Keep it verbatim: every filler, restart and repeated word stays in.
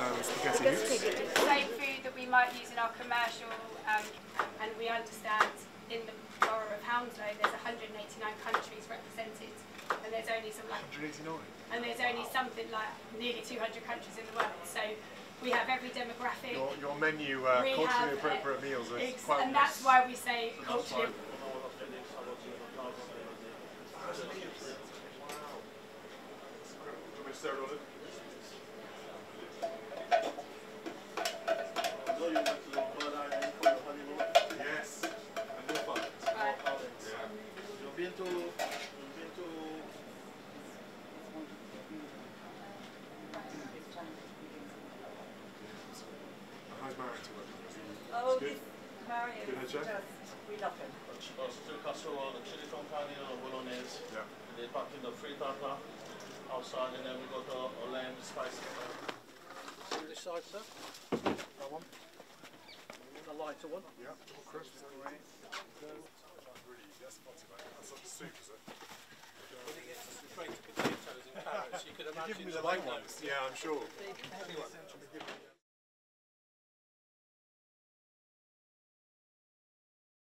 um, spaghetti hoops. The same food that we might use in our commercial, um, and we understand in the borough of Hounslow there's one hundred eighty-nine countries represented, and there's only some like one hundred eighty-nine. and there's only something like nearly two hundred countries in the world. So we have every demographic. Your, your menu, uh, we culturally have, appropriate meals, is ex quite and that's why we say culturally. Yes, and more fun. Right. Yeah. You've been to, you've been to How's Marion to work? Oh, Good. this Marion Good head chef? just, we love him. Still casserole, chili con carne or bolognese. Yeah. They pack in the frittata outside, and then we got a, a lamb spicy. See this side, sir? That one. The lighter one. Yeah, crisp. Really, that's not too bad. That's like soup, is it? Putting it straight to potatoes and carrots, you could imagine. Give me the light ones. Yeah, I'm sure. Big, heavy one.